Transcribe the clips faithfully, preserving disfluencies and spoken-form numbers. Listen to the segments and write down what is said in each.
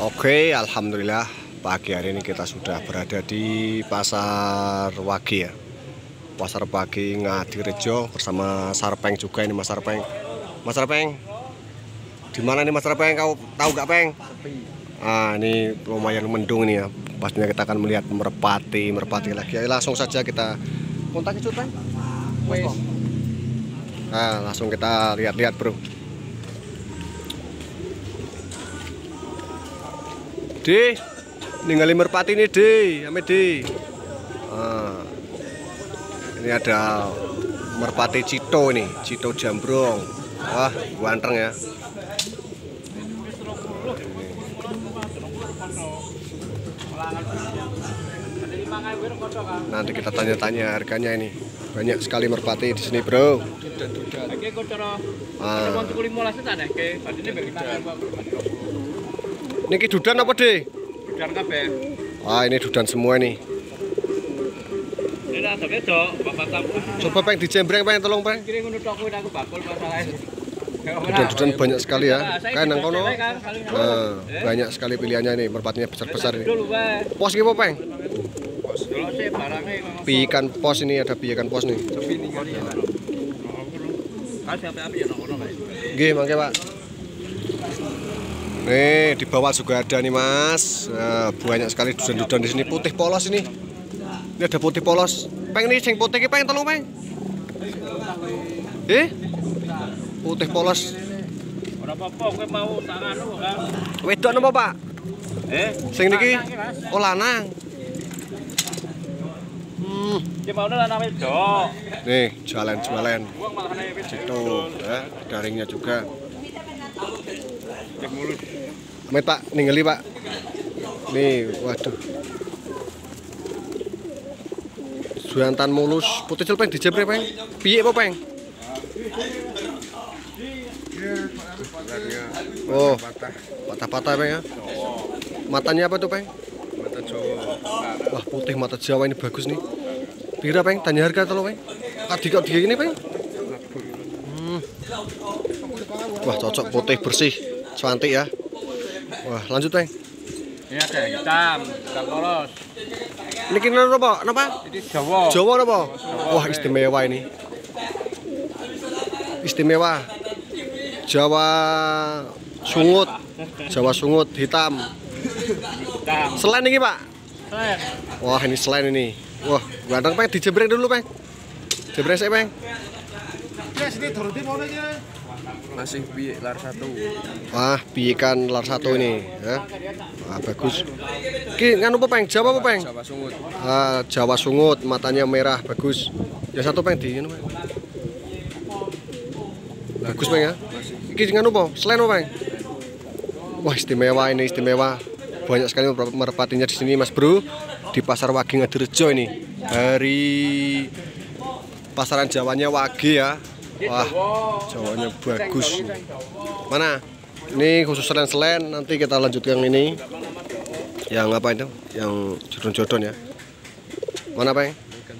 Oke, alhamdulillah pagi hari ini kita sudah berada di Pasar Wage ya. Pasar Wage Ngadirejo bersama Sarpeng juga ini Mas Sarpeng. Mas Sarpeng, di mana nih Mas Sarpeng? Kau tahu gak Peng? Ah, ini lumayan mendung ini ya. Pastinya kita akan melihat merpati, merpati lagi. Ayo langsung saja kita kontak itu Peng. Nah, langsung kita lihat-lihat bro. Di ninggalin merpati ini di, ame di. Nah, ini ada merpati Cito ini, Cito Jambrong. Wah, ganteng ya. Nanti kita tanya-tanya harganya ini. Banyak sekali merpati di sini, bro. Ah. Niki dudan apa deh? Dudan kabeh. Wah, ini dudan semua nih. Ini ada wedok, bapak tamu. Coba Peng dijembreng Peng, tolong Peng. Kira ngono tok kowe aku bakul masalahnya. Dudan-dudan banyak sekali ya. Kayak nang kono. Nah, banyak sekali pilihannya nih, merpatinya besar-besar ini. Pos iki apa Peng? Pos. Delok sih barange. Piikan pos ini, ada piikan pos nih. Kasih api-api ya nang kono kae. Nggih, mangke Pak. Nih di bawah juga ada nih Mas. Nah, banyak sekali dudan-dudan di sini putih polos ini. Ini ada putih polos. Peng nih sing putih ki Peng tolong Peng. Eh? Putih polos. Ora apa-apa kowe mau tak anu kan. Wedok napa Pak? Eh, Sing niki oh lanang. Hmm. Ki mau lanang wedok. Nih, jualan-jualan. Wong malahane wedok. Tuh, ya, daringnya juga. Cek mulus. Amit Pak, ningali Pak. Nih, waduh. Suyantan mulus, putih celpeng dijembreng Peng. Piye apa Peng? Oh, patah-patah Peng ya. Matanya apa tuh Peng? Mata Jawa. Wah, putih mata Jawa ini bagus nih. Pira Peng? Tanya harga tolong Peng. Adik kok digini ini Peng? Hmm. Wah, cocok putih bersih. Cantik ya. Wah, lanjut Peng. Ini ada hitam, hitam polos. Ini kira apa? Napa? Ini Jawa. Jawa napa? Wah, istimewa ini. Istimewa. Jawa sungut. Jawa sungut hitam. Hitam. Selain ini, Pak. Selain. Wah, ini selain ini. Wah, ganteng Peng, dijembreng dulu, Peng. Jembreng saya, Peng. Ya, sini turuti mau aja. Masih piye lar satu. Wah, piikan lar satu ini, ya. Wah, bagus. Ki nganu apa Peng? Jawa apa Peng? Jawa sungut. Ah, Jawa sungut, matanya merah, bagus. Ya satu Peng di nganu, Peng. Bagus Peng ya. Iki nganu apa? Selain apa Peng? Wah, istimewa ini, istimewa. Banyak sekali merpatinya di sini, Mas Bro. Di Pasar Wage Ngadirejo ini. Dari pasaran Jawanya Wage ya. Wah, Jawanya bagus. Mana? Ini khusus selen-selen. Nanti kita lanjut yang ini. Yang apa itu? Yang jodon-jodon ya. Mana Peng?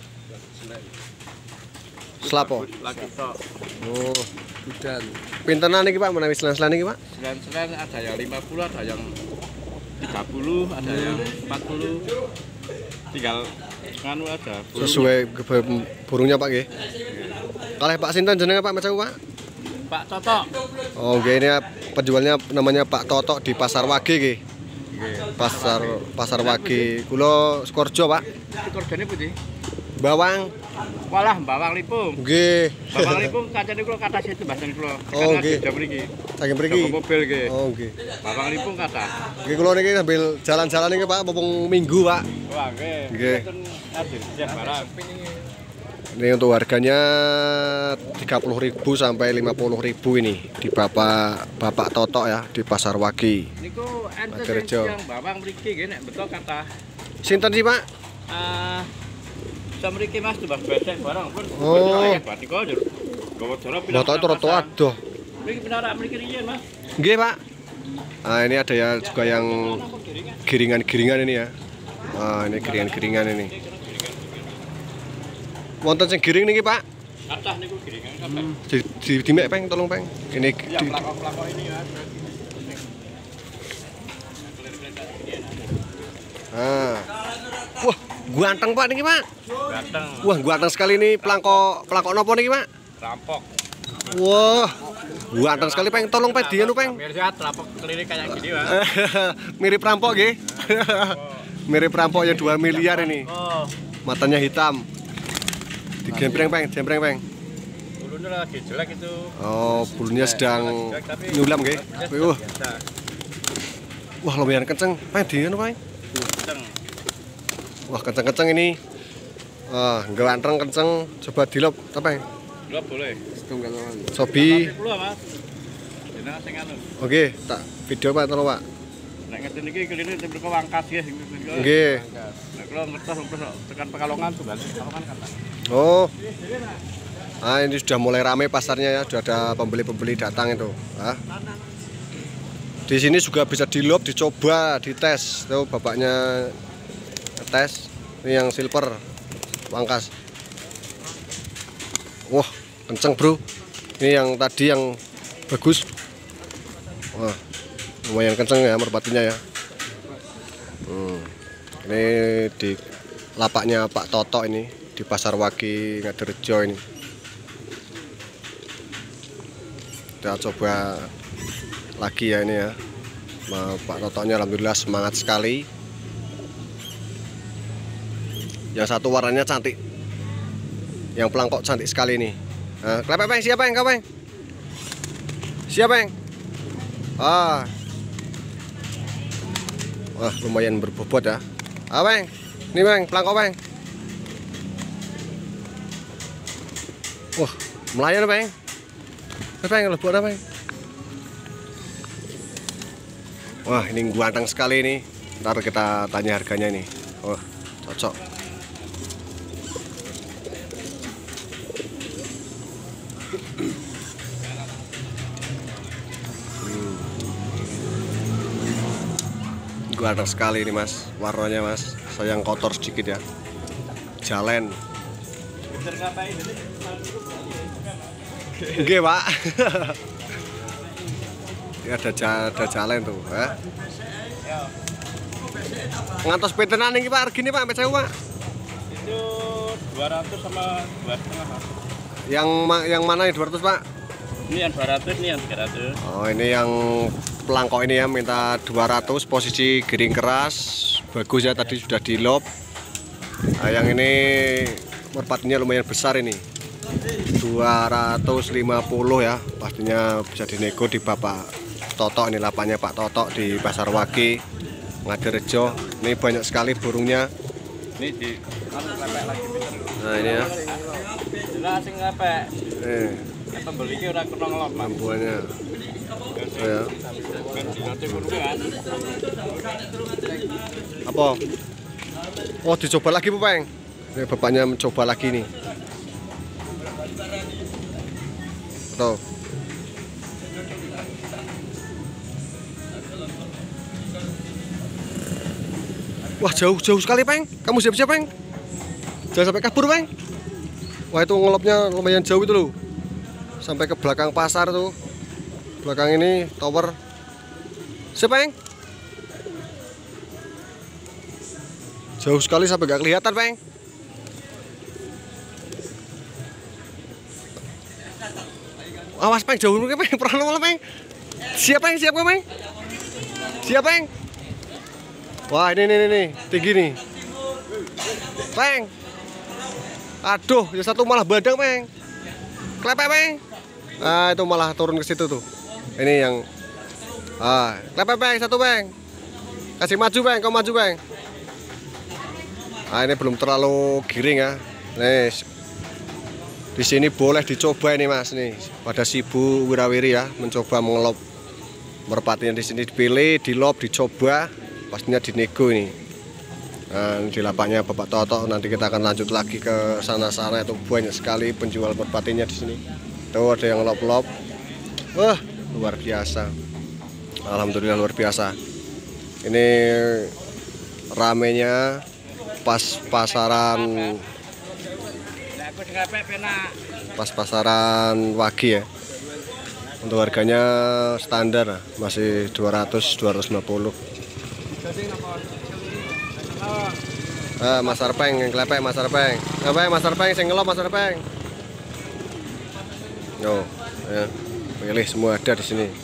Selapo. Oh, Dudan. pintenan iki Pak, menawi selen-selen iki Pak? Selain-selain ada yang lima puluh, ada yang tiga puluh, ada yang empat puluh. Tinggal nganu aja. Sesuai burungnya Pak nggih. Kalih Pak sinten jenenge Pak macam Pak? Pak Totok. Oh, nggih ini penjualnya namanya Pak Totok di Pasar Wage nggih. Pasar Pasar Wage. Kula Sukorejo, Pak. Korjane putih. Bawang. Walah bawang lipung. Nggih. Bawang lipung kancane kula kata situ bahasan kula. Oh, nggih. Jam mriki. Saking mriki. Mobil nggih. Oh, nggih. Bawang lipung kata. Nggih kula niki sambil jalan-jalan niki Pak, mumpung Minggu, Pak. Wah, nggih. Nggih. Adil siap barang. Ini untuk harganya tiga puluh ribu sampai lima puluh ribu ini di Bapak Bapak Totok ya di Pasar Wage. Niku enten Ngadirejo. yang bawang mriki nggih nek betul kata. Sinten sih, Pak? Eh jam mriki Mas tumbas besek barang pun. Oh. Batiko yo. Gawa jara pindah. Bapak itu rada adoh. Mriki pinarak mriki riyen Mas. Nggih, Pak. Nah, ini ada ya juga yang giringan-giringan ini ya. Nah, ini giringan-giringan ini. Wonten sing giring niki, Pak? Kathah niku giringan kabeh. Hmm. Di, di, di mek Peng, tolong Peng. Ini Ya di, pelakon-pelakon ini ya. Nah. Wah, ganteng Pak niki Pak. Ganteng. Wah, ganteng sekali nih pelangkok pelangkok nopo niki Pak? Rampok. Wah, ganteng sekali Peng. Tolong Peng dianu Peng. Mirip rampok keliling kayak gini Pak. Mirip rampok nggih. Mirip rampok yang dua miliar ini. Oh. Matanya hitam. Digempreng Peng, gempreng Peng. Bulunya lagi jelek itu. Oh, bulunya sedang nyulam nggih. Wah. Wah, lumayan kenceng. Peng dianu Peng. Kenceng. Wah, kenceng-kenceng ini. Ah, ganteng kenceng. Coba dilop, Peng. Dilop boleh. Sobi. Mas. Jenengan sing anu. Oke, tak video Pak tolong Pak. Nek ngeten iki keline mriko Wangkas nggih. Nggih. Nek kula ngertos tekan Pekalongan tunggal Pekalongan kan. Oh. Ah, ini sudah mulai ramai pasarnya ya, sudah ada pembeli-pembeli datang itu. Ah. Di sini juga bisa dilop, dicoba, dites. Tuh bapaknya tes. Ini yang silver Wangkas. Wah, kenceng bro. Ini yang tadi yang bagus. Wah, lumayan kenceng ya merpatinya ya. Hmm. Ini di lapaknya Pak Toto ini di Pasar Wagi Ngadirejo ini. Kita coba lagi ya ini ya. Nah, Pak Totonya alhamdulillah semangat sekali. Yang satu warnanya cantik. Yang pelangkok cantik sekali nih. Nah, klepek Peng, siapa yang kau Peng? Siapa yang? Ah. Wah, lumayan berbobot ya. Ah, Peng. Ini Peng, pelangkok Peng. Wah, melayan Peng. Peng, lebih apa Peng? Wah, ini ganteng sekali nih. Ntar kita tanya harganya nih. Oh, cocok. Hmm. Ganteng sekali ini Mas, warnanya Mas. Sayang kotor sedikit ya. Jalen. Oke Pak. Ini ada ada jalan tuh, ya. Ngantos petenan ini Pak, regine Pak, sampai Pak. Itu dua ratus sama dua setengah. Yang yang mana yang dua ratus Pak? Ini yang dua ratus, ini yang tiga ratus. Oh, ini yang pelangkok ini ya minta dua ratus, posisi giring keras. Bagus ya, tadi sudah di lob. Nah, yang ini merpatinya lumayan besar ini. dua ratus lima puluh ya, pastinya bisa dinego di Bapak Toto. Ini lapaknya Pak Toto di Pasar Wagi Ngadirejo. Ini banyak sekali burungnya. Ini di lepek lagi. Nah ini ya. Jelas sing lepek. Eh, pembeli ki ora kena ngelop lampuannya. Oh, ya. Apa? Oh, dicoba lagi Bu Peng. Ini bapaknya mencoba lagi nih. Tuh. Wah, jauh-jauh sekali Peng. Kamu siap-siap Peng. Jangan sampai kabur Peng. Wah, itu ngelopnya lumayan jauh itu loh. Sampai ke belakang pasar tuh. Belakang ini tower. Siap Peng. Jauh sekali sampai gak kelihatan Peng. Awas Peng, jauh Peng, pernah malah Peng. Siap Peng, siap Peng. Siap Peng. Wah, ini nih nih, tinggi nih. Peng. Aduh, yang satu malah badang Peng. Klepek Peng. Nah, itu malah turun ke situ tuh. Ini yang ah, klepek Peng, satu Peng. Kasih maju Peng, kau maju Peng. Nah, ini belum terlalu giring ya. Nih. Di sini boleh dicoba ini Mas nih. Pada Sibu Wirawiri ya, mencoba mengelop merpatinya di sini, dipilih, dilop, dicoba, pastinya dinego ini. Nah, di lapaknya Bapak Toto. Nanti kita akan lanjut lagi ke sana-sana. Itu banyak sekali penjual merpatinya di sini. Tuh ada yang lop-lop. Wah, luar biasa. Alhamdulillah luar biasa. Ini ramenya pas pasaran pas pasaran Wagi ya. Untuk harganya standar masih dua ratus dua ratus lima puluh. Ah, Mas Sarpeng yang klepek Mas Sarpeng. Apa Mas Sarpeng sing ngelop Mas Sarpeng. Oh, ya. Pilih semua ada di sini.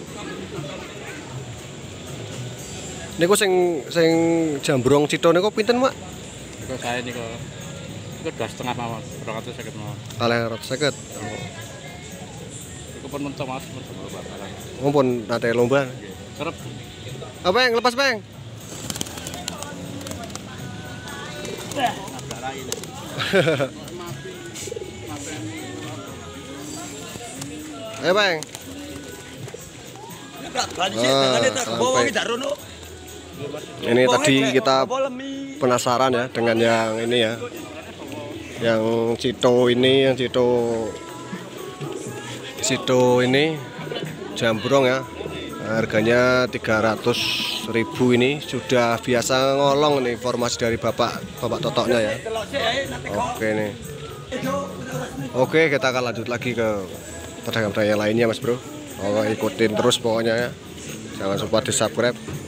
Niku sing sing jambrong cito niku pinten, Mak? Niku saya niku. Niku dua setengah mawon, dua ratus seket mawon. Kalih ratus seket. Oh. Niku pun mentok Mas, mentok bakalan. Mumpun nate lomba. Kerep. Apa yang lepas, Peng? Ayo, Peng. Ini tadi kita penasaran ya dengan yang ini ya, yang cito ini, yang cito cito ini jambrong ya, harganya tiga ratus ribu. Ini sudah biasa ngolong nih, informasi dari bapak bapak totoknya ya. Oke nih, oke kita akan lanjut lagi ke pedagang-pedagang lainnya Mas Bro. Oh, ikutin terus pokoknya ya, jangan lupa di subscribe.